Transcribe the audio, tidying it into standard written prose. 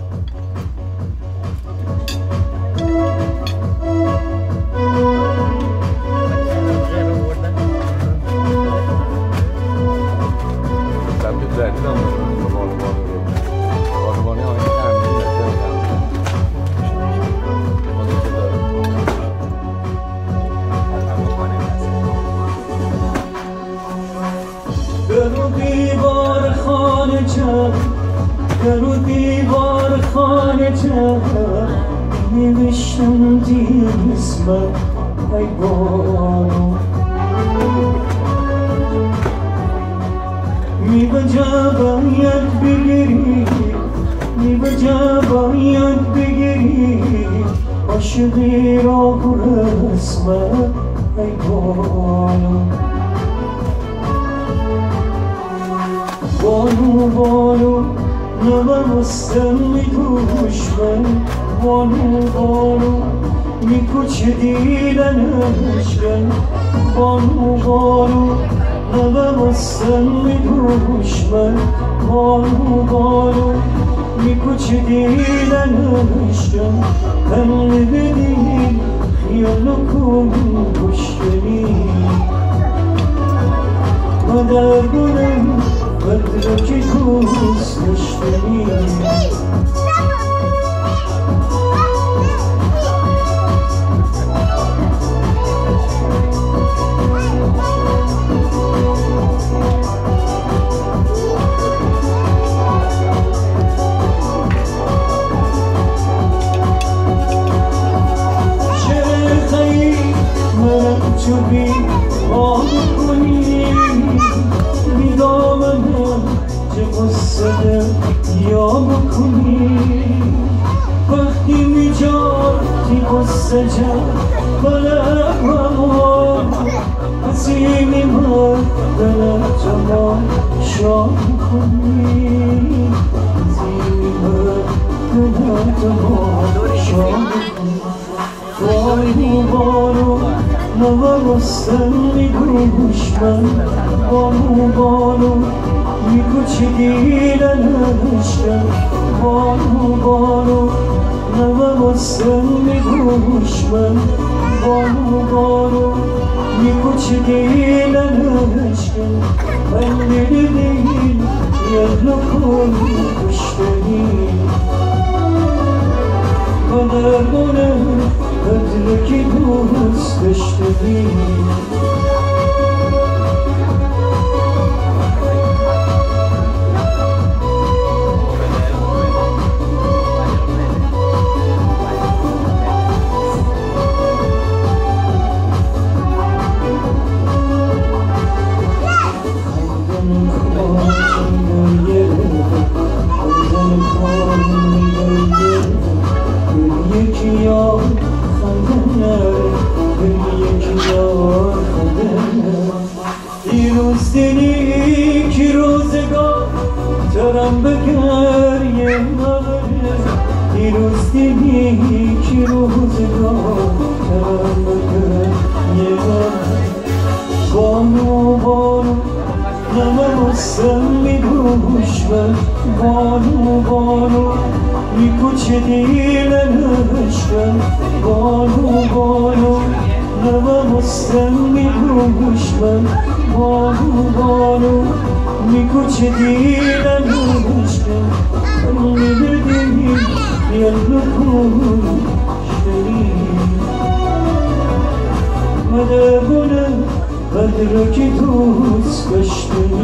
در دیوار خانه نوشتم اسمم ای بانو می بجا باید بگیری می بجا باید بگیری عاشقی را برسمم ای بانو بانو بانو نمستم می دشمن بانو بانو می کچه دیدنشکن بانو بانو نمستم می دشمن بانو بانو می کچه دیدنشکن هم بدین خیالو کن کشتنی مدر کنم بدرکی دوست داشتنی چه خیلی من تو بی آب کنی میدامنم چه قصده یا بکنی وقتی میجاری قصه جا بلم همان عظیمی من دلم جمال شام کنی عظیمی من دلم جمال شام کنی بانو بانو نمستم می دشمن بانو بانو می کچه دیدنشکن بانو بانو نمستم می دشمن بانو بانو می کچه دیدنشکن من دیدین یلو کن کشتنی قدرمونه بدرکی دوست داشتنی دیروز دینی که روزگار ترم بگریه مبره دیروز دینی که روزگار ترم بگریه مبره بانو بانو نمستم می دشمن بانو بانو می کچه دیدنشکن بانو بانو نمستم می دشمن بانو بانو می کچه دیدنشکن من بدین یلو کن شدنی مدرگونه بدرکی دوست داشتنی